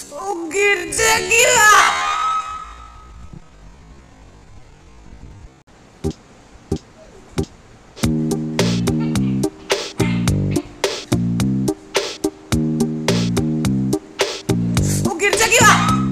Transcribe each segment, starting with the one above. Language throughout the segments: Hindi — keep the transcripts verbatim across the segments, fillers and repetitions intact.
ओ गिर जाएगी। ओ गिर जाएगी।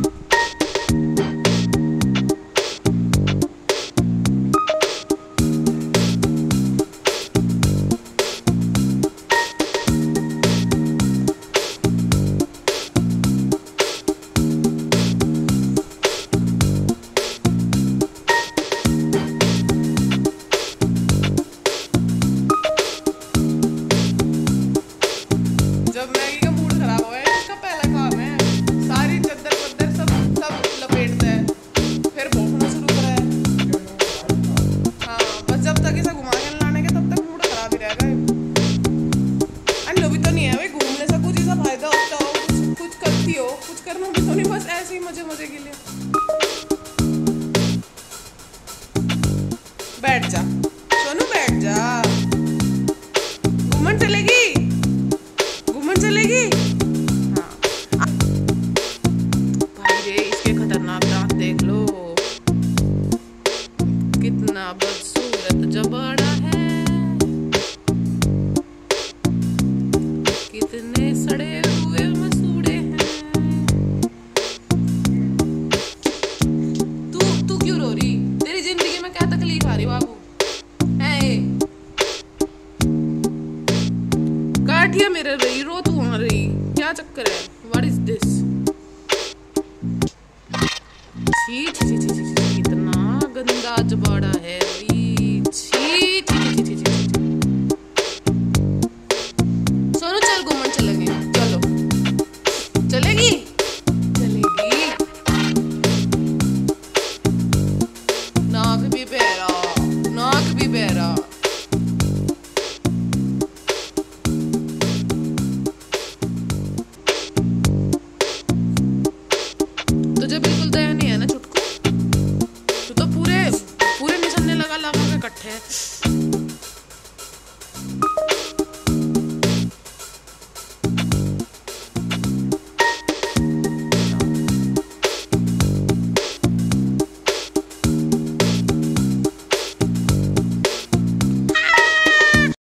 जब मैगी का मूड खराब हो गया इसका पहला काम है सारी चद्दर पद्दर सब सब लपेटता है, फिर भौंकना शुरू करा है। हाँ बस जब तक इसे घुमा के लाने के तब तक मूड खराब ही रहेगा। अरे भी तो नहीं है भाई, घूमने से कुछ ऐसा फायदा होता हो, कुछ कुछ करती हो, कुछ करना भी तो नहीं, बस ऐसे ही मजे मजे के लिए। बैठ जा सोनू, बैठ जा। घूमन चलेगी, घूमन चलेगी। हाँ भाई रे, इसके खतरनाक दांत देख लो, कितना बदसूरत जबाड़ा है, कितने सड़े हुए मसूड़े हैं। तू तू क्यों रो रही? तेरी जिंदगी में क्या तकलीफ आ रही बाबू? काटिया मेरे रही, रो तू वहां रही, क्या चक्कर है? What is this? छी छी छी छी छी, कितना गंदा जबाड़ा है भाई, छी छी छी छी छी। सोनू चल घूमन चलेंगे, चलो। चलेगी चलेगी। नाक भी बहरा, नाक भी बहरा। तुझे बिल्कुल दया नहीं है ना छुटकू? तू तो पूरे पूरे निशाने लगा लगा के कट्ठे।